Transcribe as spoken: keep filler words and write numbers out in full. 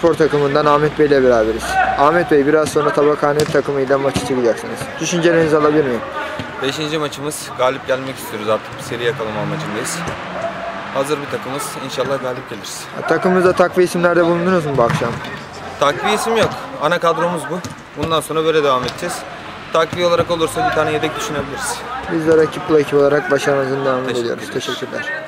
Spor takımından Ahmet Bey ile beraberiz. Ahmet Bey, biraz sonra Tabakhane takımıyla maçı çıkacaksınız. Düşüncelerinizi alabilir miyim? Beşinci maçımız, galip gelmek istiyoruz, artık bir seri yakalama amacındayız. Hazır bir takımız, İnşallah galip geliriz. Takımımızda takviye isimlerde bulundunuz mu bu akşam? Takviye isim yok, ana kadromuz bu. Bundan sonra böyle devam edeceğiz. Takviye olarak olursa bir tane yedek düşünebiliriz. Biz de rakip bu ekip olarak başarınızın devamını Teşekkür diliyoruz. ederiz. Teşekkürler.